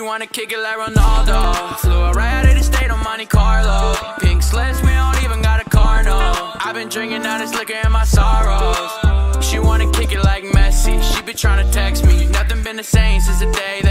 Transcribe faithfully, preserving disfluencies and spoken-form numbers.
wanna kick it like Ronaldo. Flew her right out of the state on Monte Carlo. Pink slips, we don't even got a car, no. I've been drinking all this liquor in my sorrows. She wanna kick it like Messi. She been tryna text me. Nothing been the same since the day